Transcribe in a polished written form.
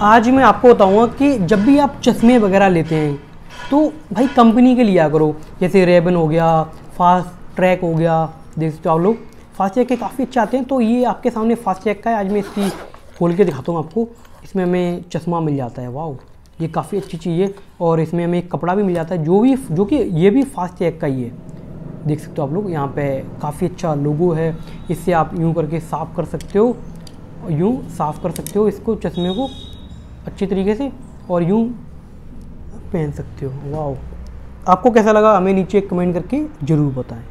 आज मैं आपको बताऊंगा कि जब भी आप चश्मे वगैरह लेते हैं तो भाई कंपनी के लिया करो, जैसे रेबन हो गया, फास्ट ट्रैक हो गया। देख सकते हो आप लोग, फास्ट ट्रैक के काफ़ी अच्छे आते हैं। तो ये आपके सामने फास्ट ट्रैक का है, आज मैं इसकी खोल के दिखाता हूँ आपको। इसमें हमें चश्मा मिल जाता है, वाह ये काफ़ी अच्छी चीज़ है। और इसमें हमें एक कपड़ा भी मिल जाता है जो कि ये भी फास्ट ट्रैक का ही है। देख सकते हो आप लोग, यहाँ पे काफ़ी अच्छा लोगो है। इससे आप यूँ करके साफ़ कर सकते हो, यूँ साफ़ कर सकते हो इसको, चश्मे को अच्छी तरीके से, और यूँ पहन सकते हो। वाह, आपको कैसा लगा हमें नीचे कमेंट करके ज़रूर बताएं।